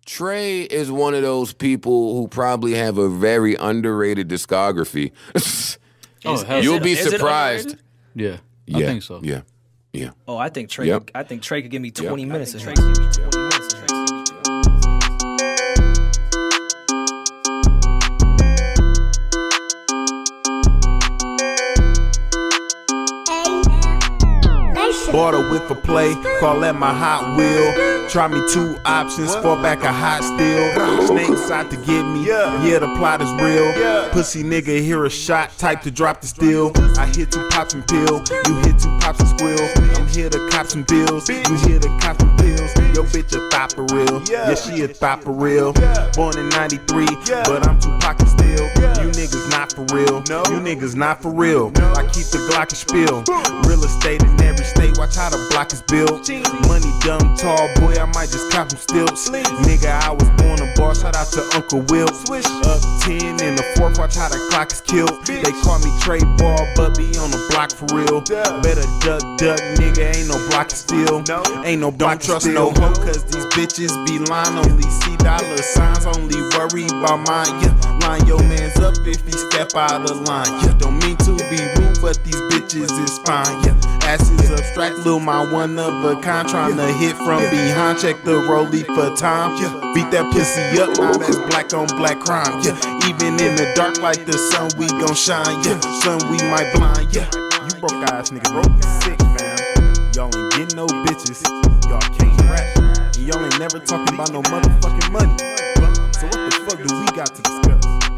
Trey is one of those people who probably have a very underrated discography. You'll be surprised. Yeah, I think so. Yeah, yeah. Oh, I think Trey. I think Trey could give me 20 minutes. Of Bought her with a play, call that my Hot Wheel. Try me 2 options, fall back a hot steel. Snakes out to get me, yeah, the plot is real. Pussy nigga hear a shot, type to drop the steel. I hit 2 pops and pill, you hit 2 pops and squill. I'm here to cop some bills, you here to cop some pills. Yo bitch a thought for real, yeah she a thought for real. Born in 93, but I'm 2 pockets still. You niggas not for real, you niggas not for real. I keep the Glock and spill, real estate in every state. Watch how the block is built. Money dumb tall boy, I might just cop some stilts. Nigga, I was born a boss. Shout out to Uncle Will. Up 10 in the 4th, watch how the clock is killed. They call me Trey Ball, but be on the block for real. Better duck, nigga. Ain't no block to steal. Ain't no block to steal. No hoe, cause these bitches be lying. Only see dollar signs, only worry about mine. Line your mans up if he step out of line. Don't mean to be rude, but these bitches is fine. Asses abstract, lil' my one of a kind, tryna hit from behind. Check the rollie for time. Beat that pussy up, now that's black on black crime. Even in the dark like the sun, we gon' shine. Sun, we might blind. You broke ass nigga, broke and sick, fam. Y'all ain't getting no bitches. Y'all can't rap. And y'all ain't never talking about no motherfucking money. So what the fuck do we got to discuss?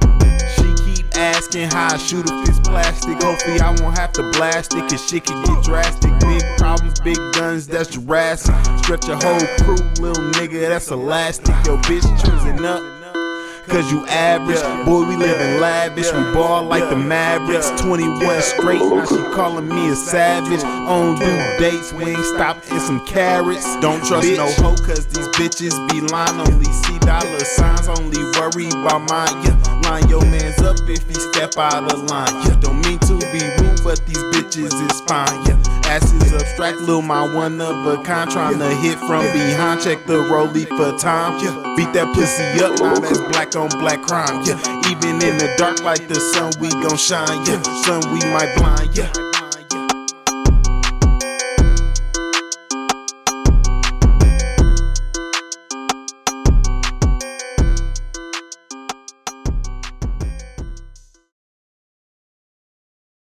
Asking how I shoot if it's plastic. Hopefully I won't have to blast it, cause shit can get drastic. Big problems, big guns, that's Jurassic. Stretch a whole crew, little nigga, that's elastic. Yo bitch choosing up, cause you average. Boy, we living lavish, we ball like the Mavericks. 21 straight, now she calling me a savage. On due dates, we ain't stopping some carrots. Don't trust no hoe, cause these bitches be lying. Only see dollar signs, only worry about mine. Line your mans up if he step out of line. Don't mean to be rude, but these bitches is fine. Asses abstract, lil' my one of a kind, tryna hit from behind. Check the rollie for time. Beat that pussy up, now that's black on black crime. Even in the dark like the sun, we gon' shine. Sun, we might blind.